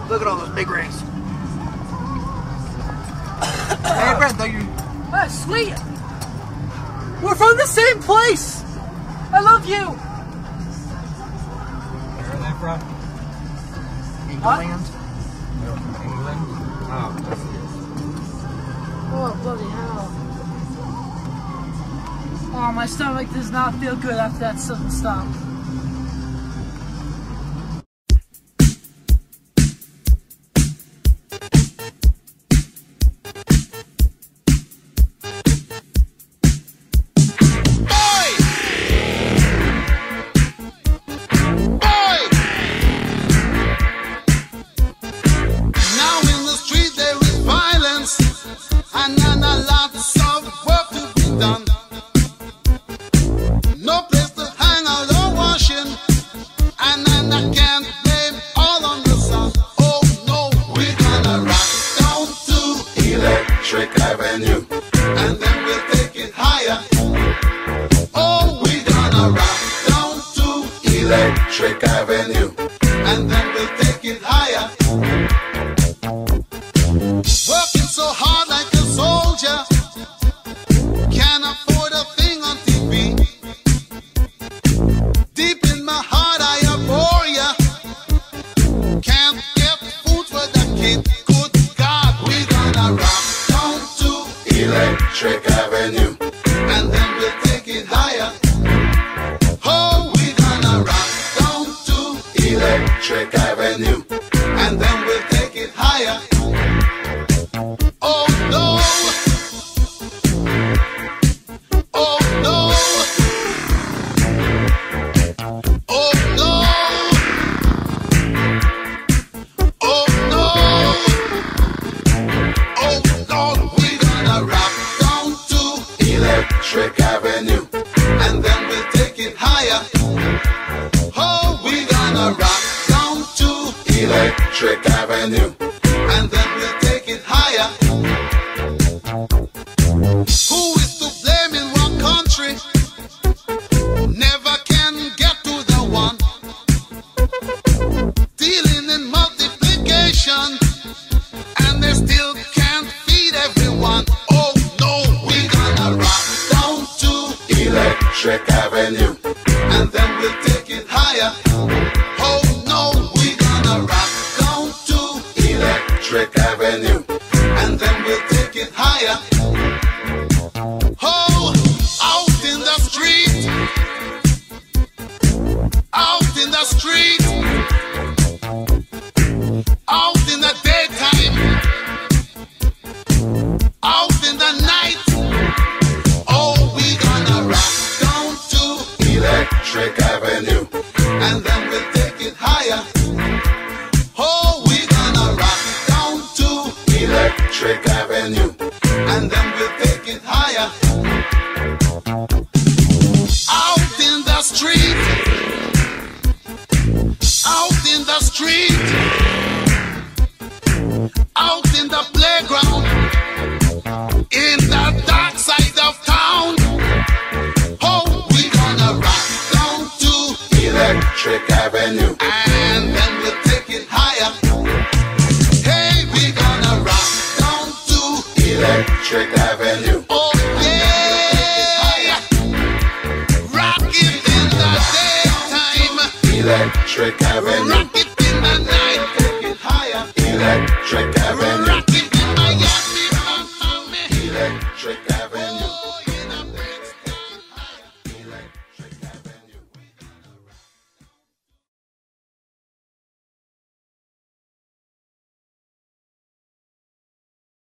Look at all those big rings. Hey, Brent, though you... Oh, sweet! We're from the same place! I love you! Where are they from? England? They're from England? Oh, that's good. Oh, bloody hell. Oh, my stomach does not feel good after that sudden stop. Electric Avenue, and then we'll take it higher. Oh, we're gonna rock down to Electric Avenue, and then we'll take it higher. Working so hard like a soldier, can't afford a thing on TV. Deep in my heart I abhor ya, can't get food for the kid. Good God, we're gonna rock Electric Avenue, and then we'll take it higher. Oh, we're gonna rock down to Electric Avenue, and then we'll take it higher. Oh no! Oh no! Oh no! Oh no! Oh Lord, we're gonna rock down to Electric Avenue, and then we'll take it higher. Oh, we're gonna rock down to Electric Avenue, and then we'll take it higher. Who is to blame in one country? Never can get to the one. Dealing in multiplication, and they still can't feed everyone. Oh no, we're gonna rock down to Electric Avenue, and then we'll take it higher. Oh no, we're gonna rock down to Electric Avenue, and then we'll take it higher. Oh, out in the street, out in the street, out in the daytime, out in the night. Oh, we're gonna rock down to Electric Avenue, and then we'll take it higher. Oh, we're gonna rock down to Electric Avenue, and then we'll take it higher. Out in the street, out in the street, out in the playground, in the dark side of town. Oh, we're gonna rock down to Electric Avenue, and then we'll take it higher. Hey, we're gonna rock down to Electric Avenue. Oh yeah, rock it in the daytime, Electric Avenue. Rock it in the night, take it higher, Electric Avenue. Rock it in Miami, Electric Avenue.